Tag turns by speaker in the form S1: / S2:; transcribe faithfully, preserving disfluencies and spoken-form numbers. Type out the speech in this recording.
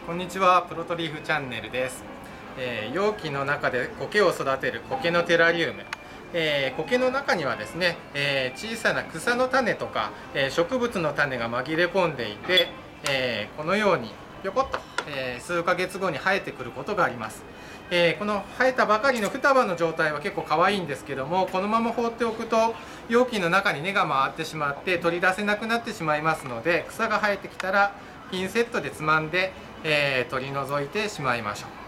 S1: こんにちは、プロトリーフチャンネルです。えー、容器の中で苔を育てる苔のテラリウム、えー、苔の中にはですね、えー、小さな草の種とか、えー、植物の種が紛れ込んでいて、えー、このようにぴょこっと、えー、数ヶ月後に生えてくることがあります。えー、この生えたばかりの双葉の状態は結構可愛いんですけども、このまま放っておくと容器の中に根が回ってしまって取り出せなくなってしまいますので、草が生えてきたらピンセットでつまんで、えー、取り除いてしまいましょう。